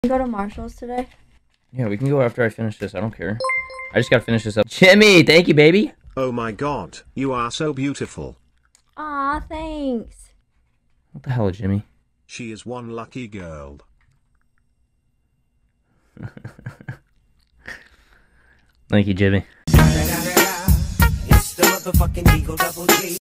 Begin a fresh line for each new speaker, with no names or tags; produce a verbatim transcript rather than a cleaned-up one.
You go to Marshall's today?
Yeah, we can go after I finish this. I don't care. I just gotta finish this up. Jimmy, thank you, baby.
Oh my god, you are so beautiful.
Aw, thanks.
What the hell, Jimmy?
She is one lucky girl.
Thank you, Jimmy.
It's the motherfucking Eagle Double G.